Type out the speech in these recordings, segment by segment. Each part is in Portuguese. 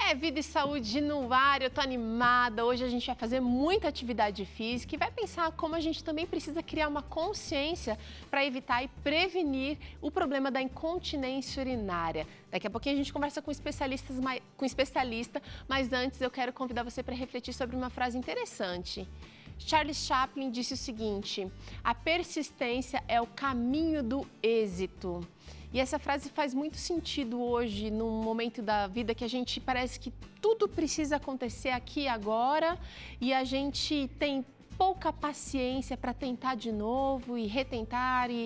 É Vida e Saúde no ar, eu tô animada. Hoje a gente vai fazer muita atividade física e vai pensar como a gente também precisa criar uma consciência para evitar e prevenir o problema da incontinência urinária. Daqui a pouquinho a gente conversa com especialista, mas antes eu quero convidar você para refletir sobre uma frase interessante. Charles Chaplin disse o seguinte: a persistência é o caminho do êxito. E essa frase faz muito sentido hoje, num momento da vida que a gente parece que tudo precisa acontecer aqui e agora e a gente tem pouca paciência para tentar de novo e retentar e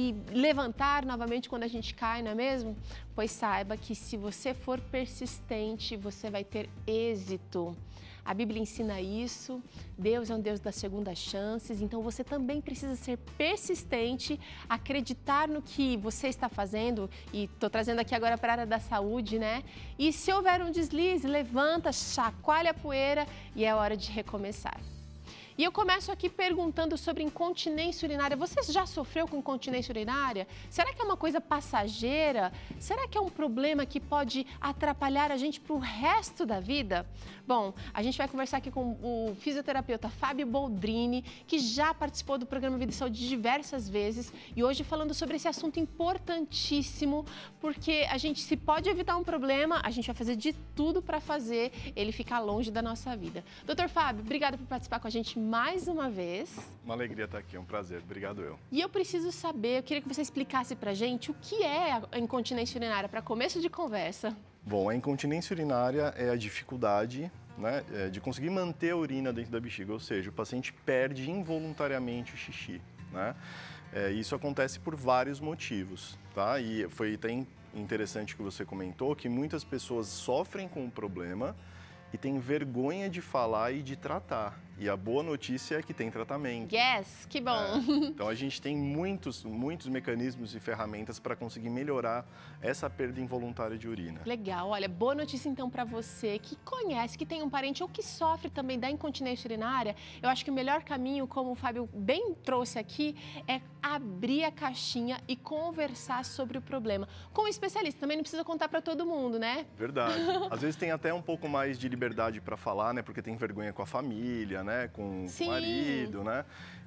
levantar novamente quando a gente cai, não é mesmo? Pois saiba que se você for persistente, você vai ter êxito. A Bíblia ensina isso, Deus é um Deus das segundas chances, então você também precisa ser persistente, acreditar no que você está fazendo, e estou trazendo aqui agora para a área da saúde, né? E se houver um deslize, levanta, chacoalha a poeira e é hora de recomeçar. E eu começo aqui perguntando sobre incontinência urinária. Você já sofreu com incontinência urinária? Será que é uma coisa passageira? Será que é um problema que pode atrapalhar a gente para o resto da vida? Bom, a gente vai conversar aqui com o fisioterapeuta Fábio Boldrini, que já participou do programa Vida e Saúde diversas vezes e hoje falando sobre esse assunto importantíssimo, porque a gente, se pode evitar um problema, a gente vai fazer de tudo para fazer ele ficar longe da nossa vida. Doutor Fábio, obrigada por participar com a gente mais uma vez. Uma alegria estar aqui, é um prazer. Obrigado eu. E eu preciso saber, eu queria que você explicasse pra gente o que é a incontinência urinária, para começo de conversa. Bom, a incontinência urinária é a dificuldade, né, de conseguir manter a urina dentro da bexiga, ou seja, o paciente perde involuntariamente o xixi, né? Isso acontece por vários motivos, tá? E foi até interessante que você comentou que muitas pessoas sofrem com o problema e têm vergonha de falar e de tratar. E a boa notícia é que tem tratamento. Yes, que bom! Então a gente tem muitos mecanismos e ferramentas para conseguir melhorar essa perda involuntária de urina. Legal, olha, boa notícia então para você que conhece, que tem um parente ou que sofre também da incontinência urinária. Eu acho que o melhor caminho, como o Fábio bem trouxe aqui, é abrir a caixinha e conversar sobre o problema. Com um especialista, também não precisa contar para todo mundo, né? Verdade. Às vezes tem até um pouco mais de liberdade para falar, né? Porque tem vergonha com a família, né? Com o marido, né?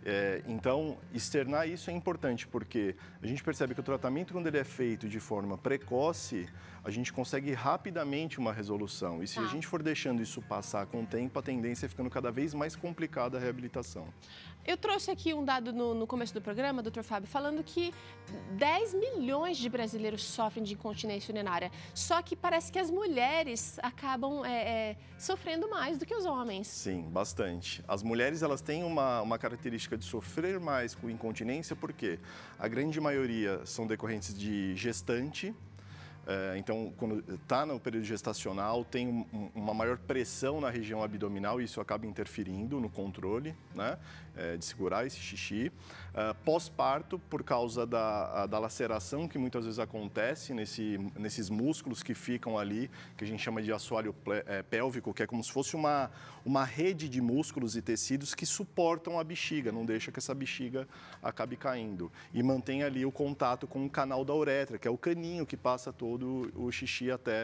Então, externar isso é importante, porque a gente percebe que o tratamento, quando ele é feito de forma precoce, a gente consegue rapidamente uma resolução. E se a gente for deixando isso passar com o tempo, a tendência é ficando cada vez mais complicada a reabilitação. Eu trouxe aqui um dado no começo do programa, doutor Fábio, falando que 10 milhões de brasileiros sofrem de incontinência urinária. Só que parece que as mulheres acabam sofrendo mais do que os homens. Sim, bastante. As mulheres, elas têm uma característica de sofrer mais com incontinência, porque a grande maioria são decorrentes de gestante. Então, quando está no período gestacional, tem uma maior pressão na região abdominal e isso acaba interferindo no controle, né, de segurar esse xixi. Pós-parto, por causa da laceração que muitas vezes acontece nesses músculos que ficam ali, que a gente chama de assoalho pélvico, que é como se fosse uma rede de músculos e tecidos que suportam a bexiga, não deixa que essa bexiga acabe caindo. E mantém ali o contato com o canal da uretra, que é o caninho que passa todo o xixi até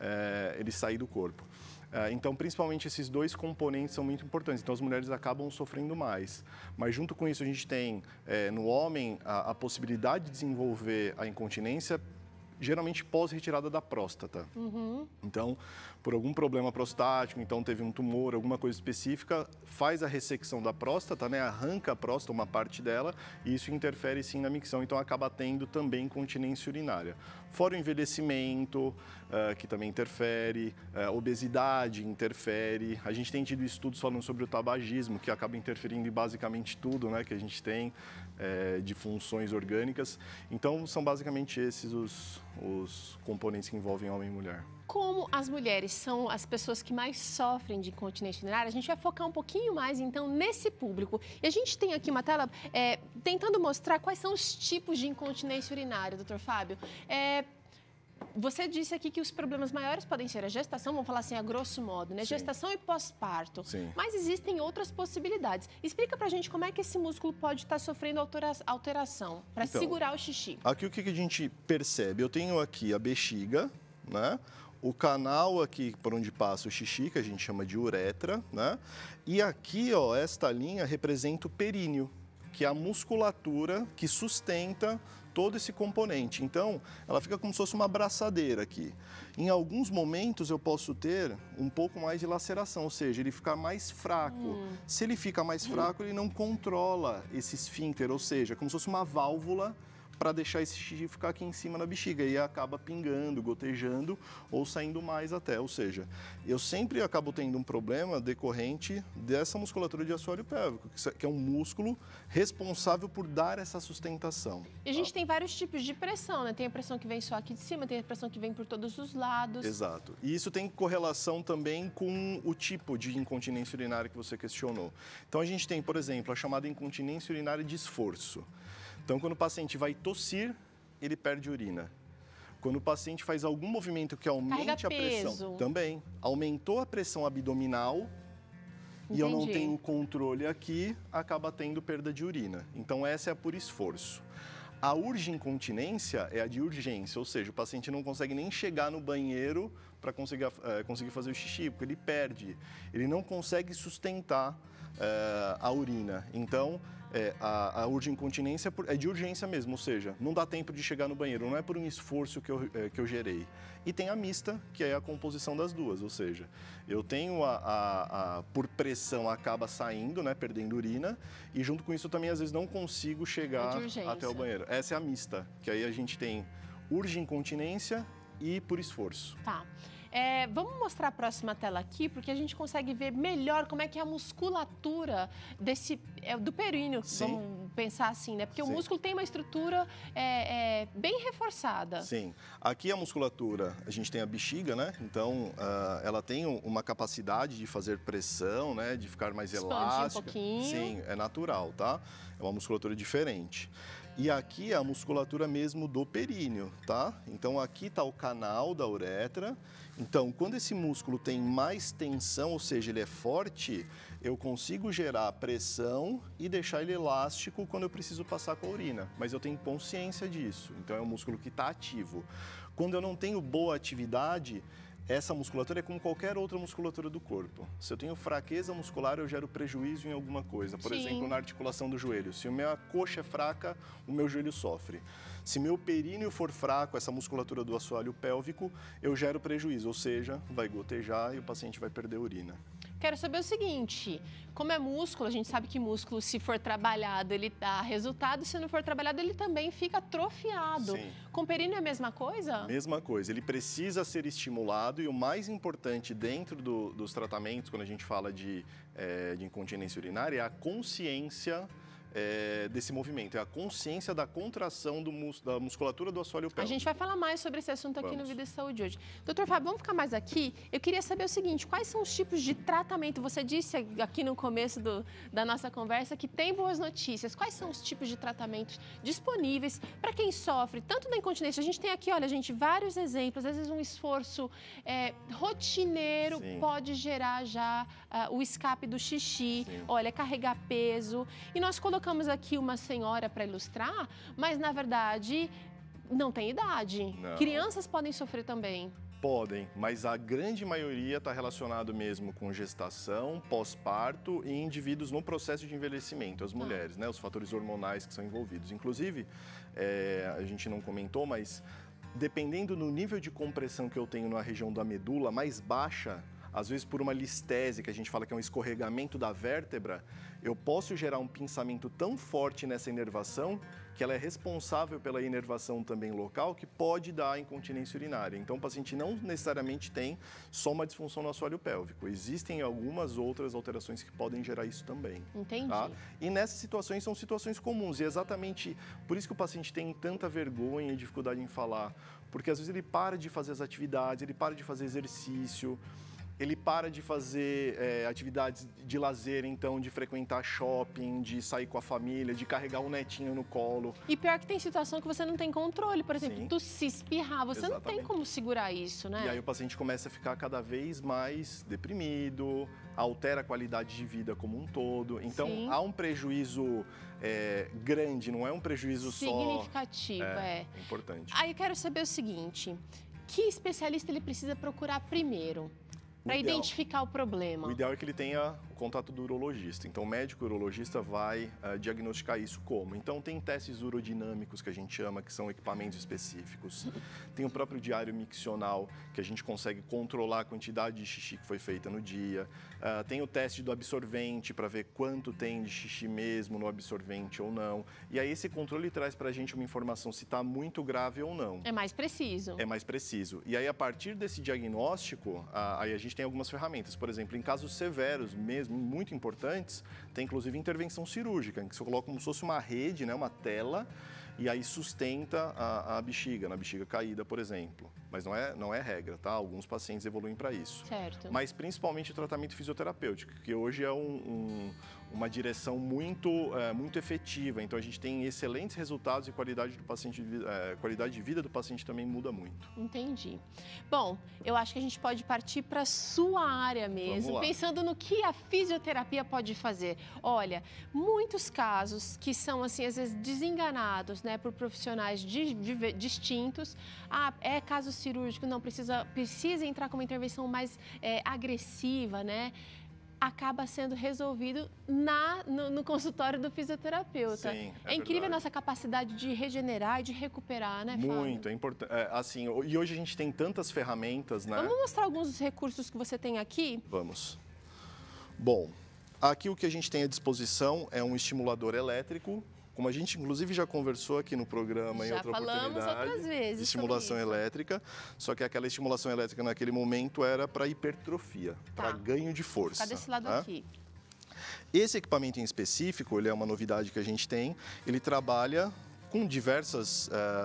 ele sair do corpo. Então, principalmente esses dois componentes são muito importantes. Então, as mulheres acabam sofrendo mais. Mas, junto com isso, a gente tem no homem a possibilidade de desenvolver a incontinência geralmente pós-retirada da próstata. Então, por algum problema prostático, então teve um tumor, alguma coisa específica, faz a ressecção da próstata, né? Arranca a próstata, uma parte dela, e isso interfere sim na micção, então acaba tendo também incontinência urinária. Fora o envelhecimento, que também interfere, obesidade interfere. A gente tem tido estudos falando sobre o tabagismo, que acaba interferindo em basicamente tudo, né, que a gente tem de funções orgânicas. Então, são basicamente esses os componentes que envolvem homem e mulher. Como as mulheres são as pessoas que mais sofrem de incontinência urinária, a gente vai focar um pouquinho mais, então, nesse público. E a gente tem aqui uma tela tentando mostrar quais são os tipos de incontinência urinária, doutor Fábio. Você disse aqui que os problemas maiores podem ser a gestação, vamos falar assim, a grosso modo, né? Sim. Gestação e pós-parto. Mas existem outras possibilidades. Explica pra gente como é que esse músculo pode estar sofrendo alteração para segurar o xixi. Aqui o que a gente percebe? Eu tenho aqui a bexiga, né? o canal aqui por onde passa o xixi, que a gente chama de uretra, né? E aqui, ó, esta linha representa o períneo, que é a musculatura que sustenta todo esse componente. Então, ela fica como se fosse uma abraçadeira aqui. Em alguns momentos, eu posso ter um pouco mais de laceração, ou seja, ele fica mais fraco. Se ele fica mais fraco, ele não controla esse esfíncter, ou seja, como se fosse uma válvula para deixar esse xixi ficar aqui em cima na bexiga e acaba pingando, gotejando ou saindo mais até. Ou seja, eu sempre acabo tendo um problema decorrente dessa musculatura de assoalho pélvico, que é um músculo responsável por dar essa sustentação. E a gente tem vários tipos de pressão, né? Tem a pressão que vem só aqui de cima, tem a pressão que vem por todos os lados. Exato. E isso tem correlação também com o tipo de incontinência urinária que você questionou. Então a gente tem, por exemplo, a chamada incontinência urinária de esforço. Então, quando o paciente vai tossir, ele perde urina. Quando o paciente faz algum movimento que aumente a pressão, também aumentou a pressão abdominal. Entendi. E eu não tenho controle aqui, acaba tendo perda de urina. Então, essa é a por esforço. A urge-incontinência é a de urgência, ou seja, o paciente não consegue nem chegar no banheiro para conseguir fazer o xixi, porque ele perde. Ele não consegue sustentar a urina. Então, a urge-incontinência é de urgência mesmo, ou seja, não dá tempo de chegar no banheiro, não é por um esforço que eu gerei. E tem a mista, que é a composição das duas, ou seja, eu tenho por pressão acaba saindo, né, perdendo urina, e junto com isso também às vezes não consigo chegar até o banheiro. Essa é a mista, que aí a gente tem urge-incontinência e por esforço. Tá. Vamos mostrar a próxima tela aqui, porque a gente consegue ver melhor como é que é a musculatura do períneo, vamos pensar assim, né? Porque o músculo tem uma estrutura bem reforçada. Sim. Aqui a musculatura, a gente tem a bexiga, né? Então, ela tem uma capacidade de fazer pressão, né? De ficar mais elástica. Um pouquinho. Sim, é natural, tá? É uma musculatura diferente. E aqui é a musculatura mesmo do períneo, tá? Então, aqui está o canal da uretra. Então, quando esse músculo tem mais tensão, ou seja, ele é forte, eu consigo gerar pressão e deixar ele elástico quando eu preciso passar com a urina. Mas eu tenho consciência disso, então é um músculo que está ativo. Quando eu não tenho boa atividade, essa musculatura é como qualquer outra musculatura do corpo. Se eu tenho fraqueza muscular, eu gero prejuízo em alguma coisa. Por exemplo, na articulação do joelho. Se a minha coxa é fraca, o meu joelho sofre. Se meu períneo for fraco, essa musculatura do assoalho pélvico, eu gero prejuízo, ou seja, vai gotejar e o paciente vai perder urina. Quero saber o seguinte, como é músculo, a gente sabe que músculo, se for trabalhado, ele dá resultado, se não for trabalhado, ele também fica atrofiado. Sim. Com o períneo é a mesma coisa? Mesma coisa, ele precisa ser estimulado e o mais importante dentro dos tratamentos, quando a gente fala de incontinência urinária, é a consciência desse movimento, é a consciência da contração da musculatura do assoalho pélvico. A gente vai falar mais sobre esse assunto aqui no Vida e Saúde hoje. Doutor Fábio, vamos ficar mais aqui? Eu queria saber o seguinte, quais são os tipos de tratamento? Você disse aqui no começo da nossa conversa que tem boas notícias. Quais são os tipos de tratamentos disponíveis para quem sofre tanto da incontinência? A gente tem aqui, olha, gente, vários exemplos. Às vezes um esforço rotineiro pode gerar já o escape do xixi. Sim. Olha, carregar peso. E nós colocamos aqui uma senhora para ilustrar, mas na verdade não tem idade. Não. Crianças podem sofrer também. Podem, mas a grande maioria está relacionado mesmo com gestação, pós-parto e indivíduos no processo de envelhecimento, as mulheres, né? Os fatores hormonais que são envolvidos. Inclusive, a gente não comentou, mas dependendo do nível de compressão que eu tenho na região da medula mais baixa, às vezes por uma listese, que a gente fala que é um escorregamento da vértebra, eu posso gerar um pinçamento tão forte nessa inervação que ela é responsável pela inervação também local, que pode dar incontinência urinária. Então, o paciente não necessariamente tem só uma disfunção no assoalho pélvico. Existem algumas outras alterações que podem gerar isso também. Entendi. Tá? E nessas situações são situações comuns. E é exatamente por isso que o paciente tem tanta vergonha e dificuldade em falar. Porque às vezes ele para de fazer as atividades, ele para de fazer exercício, ele para de fazer atividades de lazer, então, de frequentar shopping, de sair com a família, de carregar um netinho no colo. E pior que tem situação que você não tem controle, por exemplo, tossir, espirrar, você Exatamente. Não tem como segurar isso, né? E aí o paciente começa a ficar cada vez mais deprimido, altera a qualidade de vida como um todo. Então, há um prejuízo grande, não é um prejuízo significativo, É importante. Aí eu quero saber o seguinte... Que especialista ele precisa procurar primeiro para identificar o problema? O ideal é que ele tenha o contato do urologista. Então, o médico urologista vai diagnosticar isso como? Então, tem testes urodinâmicos, que a gente chama, que são equipamentos específicos. Tem o próprio diário miccional, que a gente consegue controlar a quantidade de xixi que foi feita no dia. Tem o teste do absorvente, para ver quanto tem de xixi mesmo no absorvente ou não. E aí, esse controle traz para a gente uma informação se está muito grave ou não. É mais preciso. É mais preciso. E aí, a partir desse diagnóstico, aí a gente tem algumas ferramentas. Por exemplo, em casos severos, mesmo muito importantes, tem inclusive intervenção cirúrgica, em que você coloca como se fosse uma rede, né, uma tela, e aí sustenta a bexiga, na bexiga caída, por exemplo. Mas não é regra, tá? Alguns pacientes evoluem para isso. Certo. Mas principalmente o tratamento fisioterapêutico, que hoje é uma direção muito efetiva. Então a gente tem excelentes resultados e qualidade de vida do paciente também muda muito. Entendi. Bom, eu acho que a gente pode partir para a sua área mesmo, pensando no que a fisioterapia pode fazer. Olha, muitos casos que são, assim, às vezes desenganados, né, por profissionais distintos. É caso cirúrgico, não, precisa entrar com uma intervenção mais agressiva, né? Acaba sendo resolvido no consultório do fisioterapeuta. Sim, é incrível a nossa capacidade de regenerar e de recuperar, né, Fábio? Muito, é importante. Assim, e hoje a gente tem tantas ferramentas, né? Vamos mostrar alguns dos recursos que você tem aqui? Vamos. Bom, aqui o que a gente tem à disposição é um estimulador elétrico, como a gente inclusive já conversou aqui no programa em outra oportunidade. Já falamos outras vezes. De estimulação elétrica, só que aquela estimulação elétrica naquele momento era para hipertrofia, para ganho de força. Fica desse lado aqui. Esse equipamento em específico, ele é uma novidade que a gente tem, ele trabalha com diversos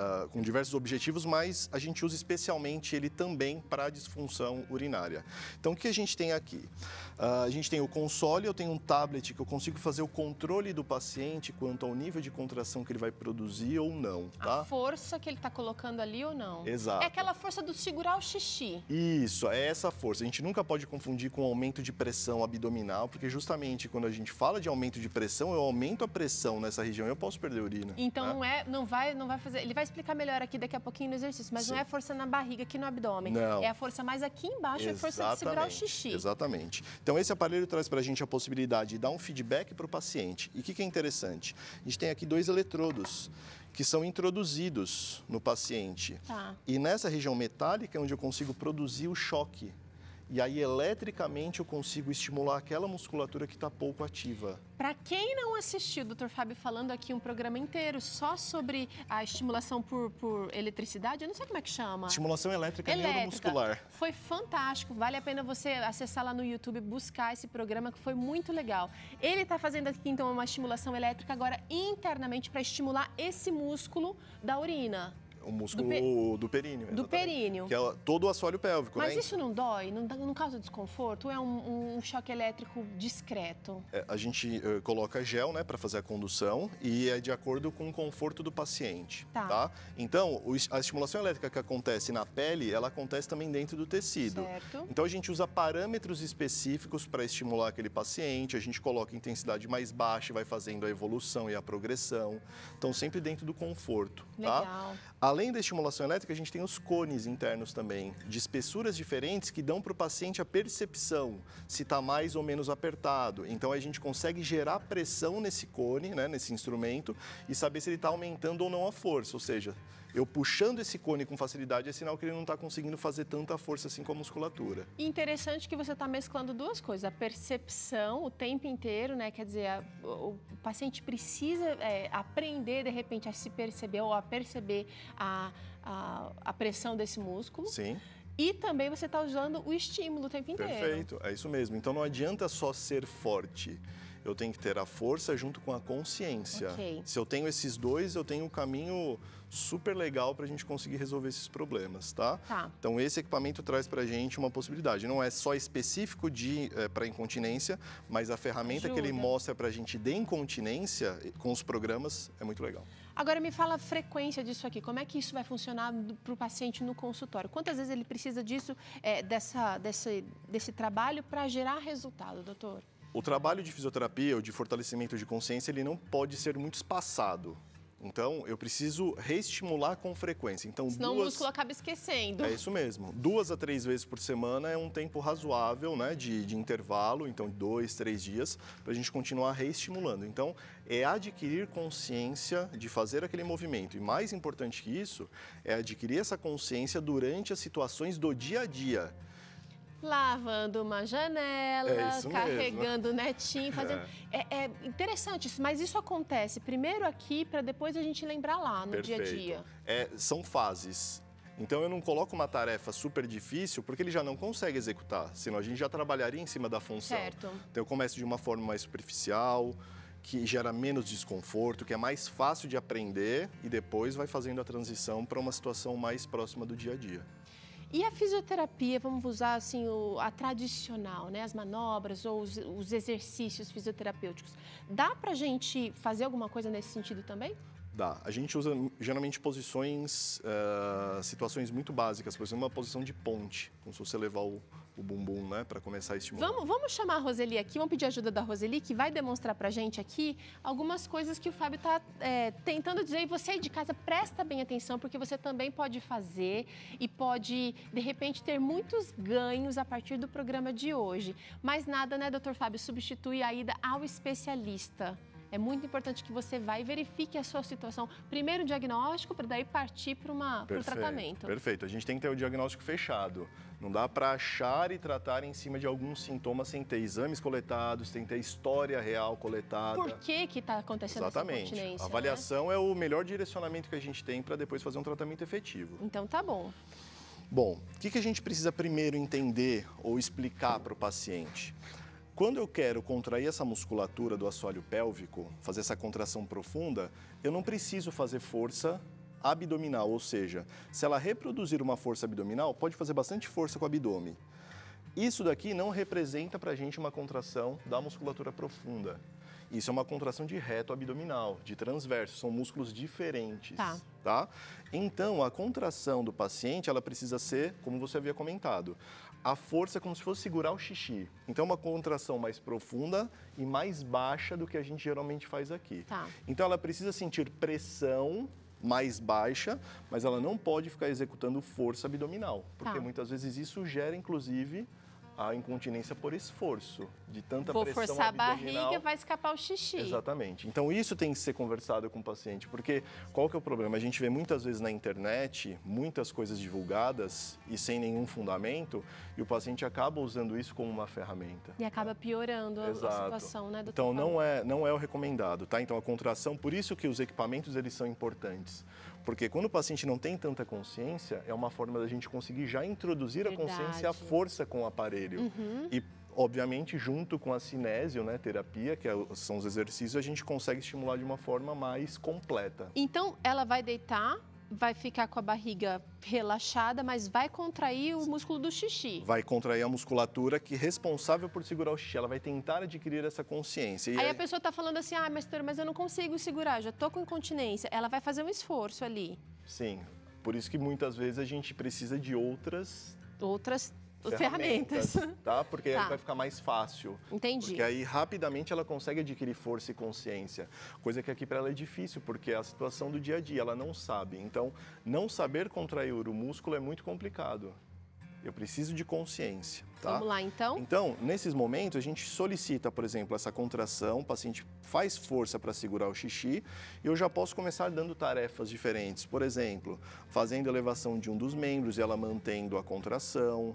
objetivos, mas a gente usa especialmente ele também para a disfunção urinária. Então, o que a gente tem aqui? A gente tem o console, eu tenho um tablet que eu consigo fazer o controle do paciente quanto ao nível de contração que ele vai produzir ou não, tá? A força que ele está colocando ali ou não. Exato. É aquela força do segurar o xixi. Isso, é essa força. A gente nunca pode confundir com aumento de pressão abdominal, porque justamente quando a gente fala de aumento de pressão, eu aumento a pressão nessa região e eu posso perder urina. Então, não vai fazer. Ele vai explicar melhor aqui daqui a pouquinho no exercício, mas não é força na barriga, aqui no abdômen. Não. É a força mais aqui embaixo, é a força de segurar o xixi. Exatamente. Então, esse aparelho traz para a gente a possibilidade de dar um feedback para o paciente. E o que é interessante? A gente tem aqui 2 eletrodos que são introduzidos no paciente. Tá. E nessa região metálica é onde eu consigo produzir o choque. E aí, eletricamente, eu consigo estimular aquela musculatura que está pouco ativa. Para quem não assistiu, Dr. Fábio falando aqui um programa inteiro só sobre a estimulação por eletricidade, eu não sei como é que chama. Estimulação elétrica neuromuscular. Foi fantástico, vale a pena você acessar lá no YouTube, buscar esse programa que foi muito legal. Ele está fazendo aqui, então, uma estimulação elétrica agora internamente para estimular esse músculo da urina. O músculo do períneo. Do períneo. Que é todo o assoalho pélvico, Mas né? isso não dói? Não causa desconforto? Ou é um choque elétrico discreto? A gente coloca gel, né, para fazer a condução e é de acordo com o conforto do paciente, tá? Então, a estimulação elétrica que acontece na pele, ela acontece também dentro do tecido. Certo. Então, a gente usa parâmetros específicos para estimular aquele paciente, a gente coloca intensidade mais baixa e vai fazendo a evolução e a progressão. Então, sempre dentro do conforto, tá? Legal. Além da estimulação elétrica, a gente tem os cones internos também, de espessuras diferentes que dão para o paciente a percepção se está mais ou menos apertado. Então, a gente consegue gerar pressão nesse cone, né, nesse instrumento, e saber se ele está aumentando ou não a força. Ou seja, eu puxando esse cone com facilidade é sinal que ele não está conseguindo fazer tanta força assim com a musculatura. Interessante que você está mesclando duas coisas. A percepção o tempo inteiro, né? Quer dizer, o paciente precisa aprender, de repente, a se perceber ou a perceber a pressão desse músculo. Sim. E também você está usando o estímulo o tempo inteiro. Perfeito, é isso mesmo. Então não adianta só ser forte. Eu tenho que ter a força junto com a consciência. Okay. Se eu tenho esses dois, eu tenho um caminho super legal para a gente conseguir resolver esses problemas, tá? Então, esse equipamento traz para a gente uma possibilidade. Não é só específico para incontinência, mas a ferramenta que ele mostra para a gente de incontinência, com os programas, é muito legal. Agora, me fala a frequência disso aqui. Como é que isso vai funcionar para o paciente no consultório? Quantas vezes ele precisa disso, desse trabalho para gerar resultado, doutor? O trabalho de fisioterapia ou de fortalecimento de consciência, ele não pode ser muito espaçado. Então, eu preciso reestimular com frequência. Então, senão o músculo acaba esquecendo. É isso mesmo. 2 a 3 vezes por semana é um tempo razoável, né, de intervalo, então 2, 3 dias, para a gente continuar reestimulando. Então, é adquirir consciência de fazer aquele movimento. E mais importante que isso, é adquirir essa consciência durante as situações do dia a dia. Lavando uma janela, carregando o netinho, fazendo... É interessante isso, mas isso acontece primeiro aqui para depois a gente lembrar lá no dia a dia. São fases. Então eu não coloco uma tarefa super difícil porque ele já não consegue executar, senão a gente já trabalharia em cima da função. Certo. Então eu começo de uma forma mais superficial, que gera menos desconforto, que é mais fácil de aprender e depois vai fazendo a transição para uma situação mais próxima do dia a dia. E a fisioterapia, vamos usar assim a tradicional, né? As manobras ou os exercícios fisioterapêuticos. Dá pra gente fazer alguma coisa nesse sentido também? Dá. A gente usa geralmente posições, situações muito básicas, por exemplo, uma posição de ponte, como se você levar o bumbum, né, para começar a estimular. Vamos chamar a Roseli aqui, vamos pedir ajuda da Roseli, que vai demonstrar pra gente aqui algumas coisas que o Fábio está tentando dizer. E você aí de casa, presta bem atenção, porque você também pode fazer e pode, de repente, ter muitos ganhos a partir do programa de hoje. Mas nada, né, doutor Fábio, substitui a ida ao especialista. É muito importante que você vá e verifique a sua situação. Primeiro o diagnóstico, para daí partir para o tratamento. Perfeito. A gente tem que ter o diagnóstico fechado. Não dá para achar e tratar em cima de alguns sintomas sem ter exames coletados, sem ter história real coletada. Por que está acontecendo essa incontinência? A avaliação é o melhor direcionamento que a gente tem para depois fazer um tratamento efetivo. Então tá bom. Bom, o que a gente precisa primeiro entender ou explicar para o paciente? Quando eu quero contrair essa musculatura do assoalho pélvico, fazer essa contração profunda, eu não preciso fazer força abdominal, ou seja, se ela reproduzir uma força abdominal, pode fazer bastante força com o abdômen. Isso daqui não representa para a gente uma contração da musculatura profunda. Isso é uma contração de reto abdominal, de transverso, são músculos diferentes. Tá? Então, a contração do paciente, ela precisa ser, como você havia comentado, a força é como se fosse segurar o xixi. Então, é uma contração mais profunda e mais baixa do que a gente geralmente faz aqui. Então, ela precisa sentir pressão mais baixa, mas ela não pode ficar executando força abdominal, porque muitas vezes isso gera, inclusive, a incontinência por esforço, de tanta pressão abdominal. Vou forçar a barriga, vai escapar o xixi. Exatamente. Então, isso tem que ser conversado com o paciente, porque qual que é o problema? A gente vê muitas vezes na internet, muitas coisas divulgadas e sem nenhum fundamento, e o paciente acaba usando isso como uma ferramenta. E acaba piorando a situação, né, doutor? Então, não é o recomendado, tá? Então, a contração, por isso que os equipamentos, eles são importantes. Porque quando o paciente não tem tanta consciência, é uma forma da gente conseguir já introduzir a consciência e a força com o aparelho. E, obviamente, junto com a cinésio, né, terapia, que são os exercícios, a gente consegue estimular de uma forma mais completa. Então, ela vai deitar, vai ficar com a barriga relaxada, mas vai contrair o músculo do xixi. Vai contrair a musculatura que é responsável por segurar o xixi. Ela vai tentar adquirir essa consciência. E aí a pessoa está falando assim, mas eu não consigo segurar, já estou com incontinência. Ela vai fazer um esforço ali. Sim, por isso que muitas vezes a gente precisa de outras ferramentas, tá? Porque aí vai ficar mais fácil. Entendi. Porque aí rapidamente ela consegue adquirir força e consciência, coisa que aqui para ela é difícil, porque é a situação do dia a dia, ela não sabe. Então, não saber contrair o músculo é muito complicado. Eu preciso de consciência, tá? Vamos lá, então? Então, nesses momentos, a gente solicita, por exemplo, essa contração, o paciente faz força para segurar o xixi e eu já posso começar dando tarefas diferentes. Por exemplo, fazendo elevação de um dos membros e ela mantendo a contração.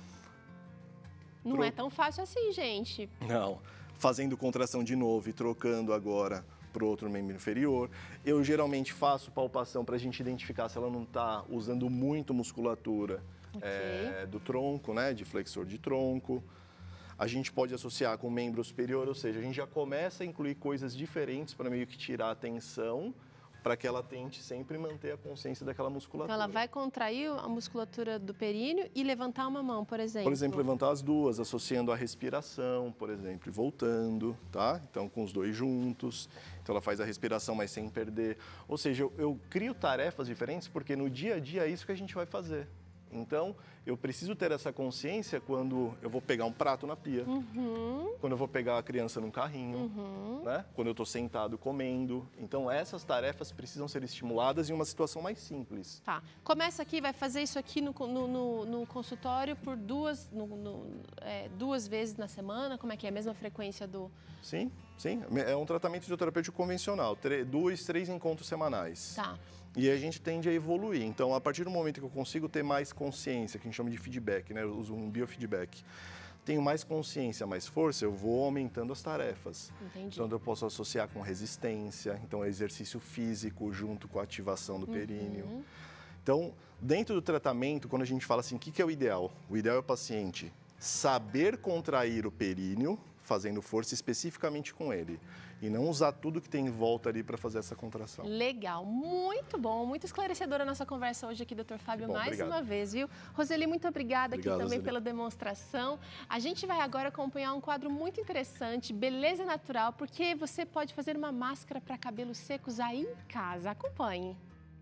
Não é tão fácil assim, gente. Não. Fazendo contração de novo e trocando agora para o outro membro inferior. Eu geralmente faço palpação para a gente identificar se ela não está usando muito musculatura do tronco, né, de flexor de tronco. A gente pode associar com o membro superior, ou seja, a gente já começa a incluir coisas diferentes para meio que tirar a tensão, para que ela tente sempre manter a consciência daquela musculatura. Então, ela vai contrair a musculatura do períneo e levantar uma mão, por exemplo? Por exemplo, levantar as duas, associando a respiração, por exemplo, e voltando, tá? Então, com os dois juntos. Então, ela faz a respiração, mas sem perder. Ou seja, eu crio tarefas diferentes, porque no dia a dia é isso que a gente vai fazer. Então, eu preciso ter essa consciência quando eu vou pegar um prato na pia, quando eu vou pegar a criança num carrinho, né? Quando eu estou sentado comendo. Então, essas tarefas precisam ser estimuladas em uma situação mais simples. Tá. Começa aqui, vai fazer isso aqui no consultório por duas vezes na semana? Como é que é? A mesma frequência do... Sim, sim. É um tratamento fisioterapêutico convencional. 2, 3 encontros semanais. Tá. E a gente tende a evoluir. Então, a partir do momento que eu consigo ter mais consciência, que a gente chama de feedback, né? Eu uso um biofeedback. Tenho mais consciência, mais força, eu vou aumentando as tarefas. Entendi. Então, eu posso associar com resistência, então exercício físico junto com a ativação do períneo. Então, dentro do tratamento, quando a gente fala assim, o que é o ideal? O ideal é o paciente saber contrair o períneo, fazendo força especificamente com ele. E não usar tudo que tem em volta ali para fazer essa contração. Legal, muito bom, muito esclarecedora a nossa conversa hoje aqui, Dr. Fábio, Bom, mais obrigado. uma vez, viu? Roseli, muito obrigada aqui também Roseli, pela demonstração. A gente vai agora acompanhar um quadro muito interessante, Beleza Natural, porque você pode fazer uma máscara para cabelos secos aí em casa. Acompanhe.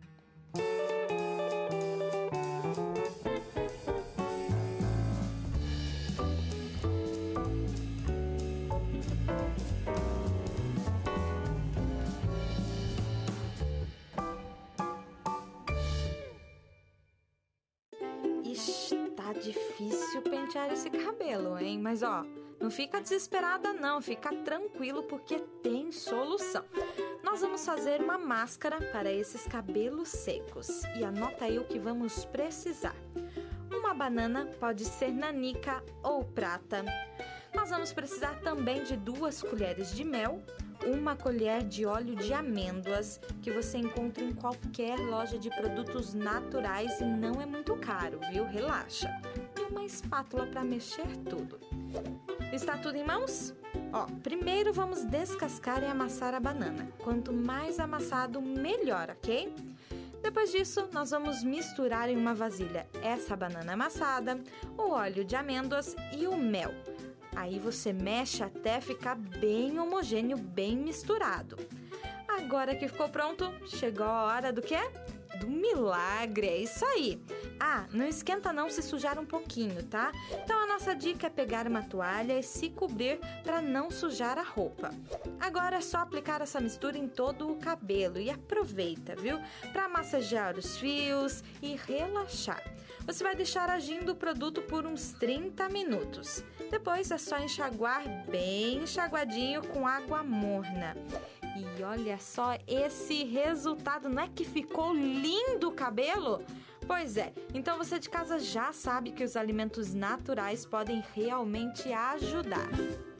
Tá difícil pentear esse cabelo, hein? Mas ó, não fica desesperada não, fica tranquilo porque tem solução. Nós vamos fazer uma máscara para esses cabelos secos e anota aí o que vamos precisar. Uma banana, pode ser nanica ou prata. Nós vamos precisar também de 2 colheres de mel, 1 colher de óleo de amêndoas, que você encontra em qualquer loja de produtos naturais e não é muito caro, viu? Relaxa. E uma espátula para mexer tudo. Está tudo em mãos? Ó, primeiro vamos descascar e amassar a banana. Quanto mais amassado, melhor, ok? Depois disso, nós vamos misturar em uma vasilha essa banana amassada, o óleo de amêndoas e o mel. Aí você mexe até ficar bem homogêneo, bem misturado. Agora que ficou pronto, chegou a hora do quê? Do milagre, é isso aí. Ah, não esquenta não se sujar um pouquinho, tá? Então a nossa dica é pegar uma toalha e se cobrir para não sujar a roupa. Agora é só aplicar essa mistura em todo o cabelo e aproveita, viu? Para massagear os fios e relaxar. Você vai deixar agindo o produto por uns 30 minutos. Depois é só enxaguar bem enxaguadinho com água morna. E olha só esse resultado, não é que ficou lindo o cabelo? Pois é, então você de casa já sabe que os alimentos naturais podem realmente ajudar.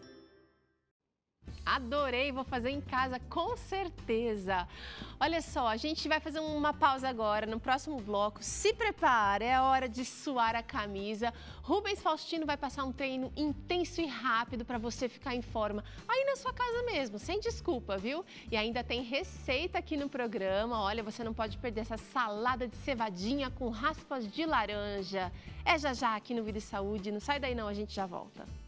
Adorei, vou fazer em casa com certeza. Olha só, a gente vai fazer uma pausa agora, no próximo bloco. Se prepara, é hora de suar a camisa. Rubens Faustino vai passar um treino intenso e rápido para você ficar em forma. Aí na sua casa mesmo, sem desculpa, viu? E ainda tem receita aqui no programa. Olha, você não pode perder essa salada de cevadinha com raspas de laranja. É já já aqui no Vida e Saúde. Não sai daí não, a gente já volta.